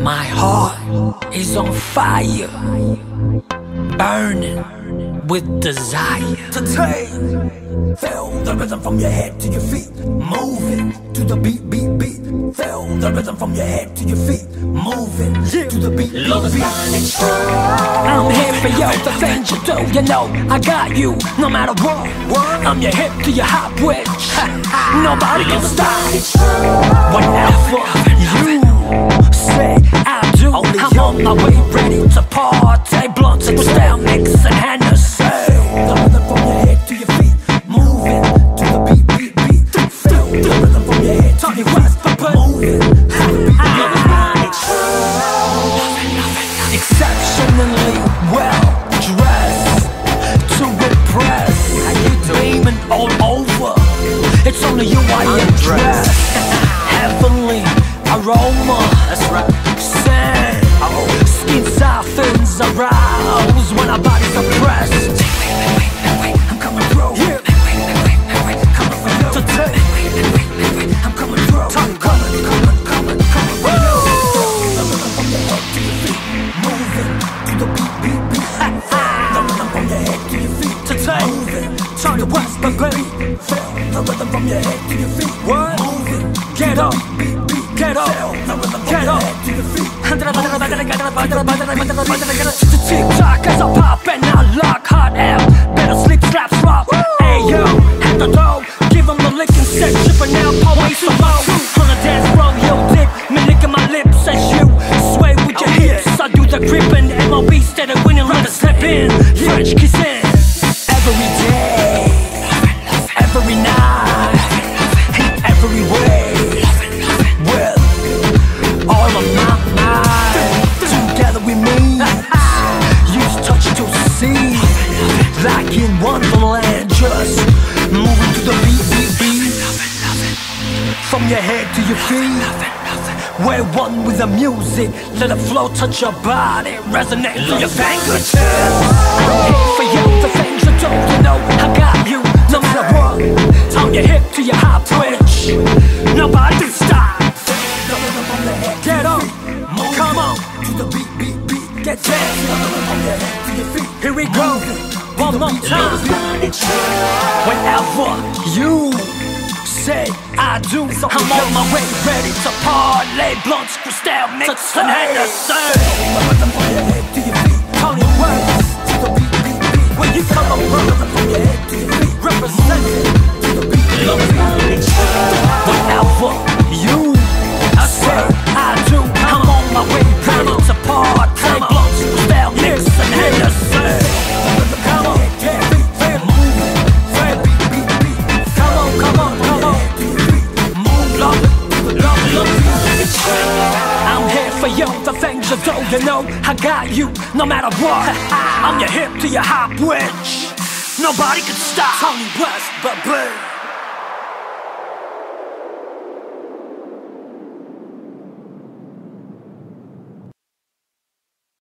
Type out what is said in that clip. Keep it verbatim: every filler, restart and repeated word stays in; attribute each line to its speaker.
Speaker 1: My heart is on fire, burning with desire
Speaker 2: to take. Feel the rhythm from your head to your feet, moving to the beat, beat, beat. Feel the rhythm from your head to your feet, moving yeah. to the beat, beat, beat.
Speaker 1: I'm here for you, the things you do, you know I got you, no matter what. I'm your hip to your hop witch. Nobody can stop. Whatever you say I do, I'm on my way, ready to party. Blunts and style, mix and Hennessy.
Speaker 2: The rhythm from your head to your feet, moving to the beat, beat, beat. Feel the rhythm from your head to your feet, moving to the beat, beat, beat.
Speaker 1: Exceptionally well dressed to impress. How you beaming all over? It's only you I address. Heavenly aroma. That's right. Sand. Oh. Skin softens, aroused when our bodies are pressed.
Speaker 2: Wait, wait, wait, wait, wait, I'm coming through.
Speaker 1: Yeah.
Speaker 2: Wait, wait, wait, wait, wait, coming for you.
Speaker 1: Today.
Speaker 2: Wait, wait, wait, wait, wait, I'm coming through.
Speaker 1: Coming,
Speaker 2: coming, coming, coming, coming for you. The rhythm from your head to your feet, moving to the beat, beat, beat. The rhythm from your head to your feet,
Speaker 1: Today.
Speaker 2: moving
Speaker 1: Turn the west, baby.
Speaker 2: Feel the rhythm from your head to your feet,
Speaker 1: What?
Speaker 2: moving.
Speaker 1: Get up,
Speaker 2: Beat, beat,
Speaker 1: get up,
Speaker 2: feel the rhythm from
Speaker 1: get
Speaker 2: your
Speaker 1: up.
Speaker 2: head to your feet.
Speaker 1: Tick-tock as I pop and I lock. Hot air, better sleep, slaps rock. Hey yo, at the door, give them the licking set. Shipping out, always some more. On the dance floor, yo dick, me licking my lips as you sway with your hips. I do the gripping, M O B instead of winning, let us step in. French kissing, every day, every night, every way. Well, all of my mind, together we meet. Use touch to see, like in Wonderland, just moving to the beat, beat, beat. From your head to your feet, we're one with the music. Let the flow touch your body, resonate through your fingertips. I'm here for you, the things you do, you know I got you, no matter what. On your hip to your hop twitch, nobody can stop. Get up, come on,
Speaker 2: to the beat, beat, beat.
Speaker 1: get down.
Speaker 2: From your head to your feet,
Speaker 1: Here we go, one more time. Whenever you say I do, I'm on my way, ready to parlay. Blunts, crystal, mix and Hennessy.
Speaker 2: the rhythm from your head to your feet,
Speaker 1: Tony West,
Speaker 2: to the beat, beat, beat.
Speaker 1: where you come from,
Speaker 2: From your head to your feet,
Speaker 1: representing.
Speaker 2: to the beat, beat, beat.
Speaker 1: Whenever you say I do, I'm on my way, ready to parlay. Blunts, crystal, mix and Hennessy. Come on, yeah, feel it,
Speaker 2: Moving,
Speaker 1: feel it.
Speaker 2: beat, beat, beat.
Speaker 1: Come on, come on, come on.
Speaker 2: To your feet,
Speaker 1: Move, love it, love it, love it. I'm here for you, the things you do, you know I got you, no matter what. I'm your hip to your hop witch. Nobody can stop. Tony West, but